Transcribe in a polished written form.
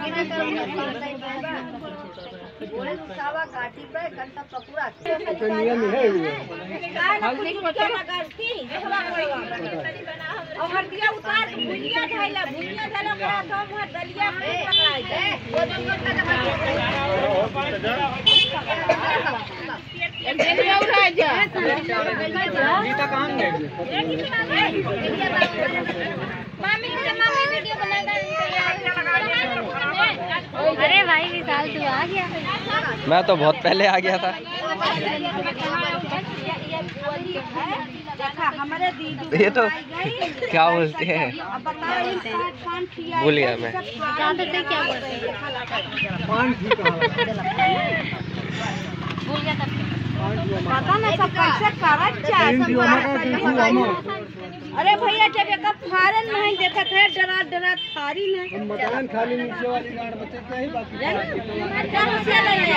गाठी पे घंटा पकड़ा और दिया उतार भुजिया धैला करा तो हम दलिया पकड़ाई दे गीता कहां गई? मामी वीडियो बनाएगा। अरे भाई विशाल तू आ गया। मैं तो बहुत पहले आ गया था। हमारे दीदी ये तो क्या बोलते हैं भूल गया मैं। क्या बोलते हैं भूल गया था। पता ना सब कैसे करत चाहे। अरे भैया जब एक फारन नहीं देखा थे डरा थारी ने मकान खाली नीचे वाली गाड़ बचे क्या ही बाकी क्या